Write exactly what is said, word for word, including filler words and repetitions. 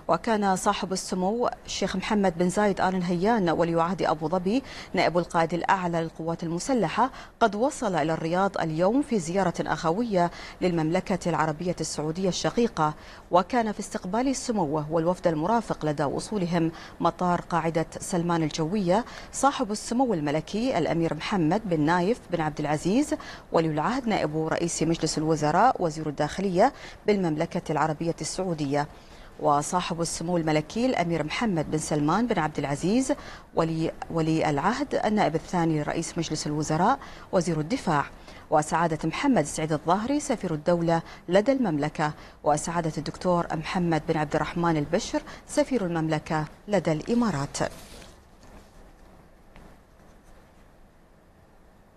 وكان صاحب السمو الشيخ محمد بن زايد آل نهيان ولي عهد أبو ظبي نائب القائد الأعلى للقوات المسلحة قد وصل إلى الرياض اليوم في زيارة أخوية للمملكة العربية السعودية الشقيقة. وكان في استقبال سموه والوفد المرافق لدى وصولهم مطار قاعدة سلمان الجوية صاحب السمو الملكي الأمير محمد بن نايف بن عبد العزيز ولي العهد نائب رئيس مجلس الوزراء وزير الداخلية بالمملكة العربية السعودية، وصاحب السمو الملكي الأمير محمد بن سلمان بن عبد العزيز ولي, ولي العهد النائب الثاني لرئيس مجلس الوزراء وزير الدفاع، وسعادة محمد سعيد الظاهري سفير الدولة لدى المملكة، وسعادة الدكتور محمد بن عبد الرحمن البشر سفير المملكة لدى الإمارات.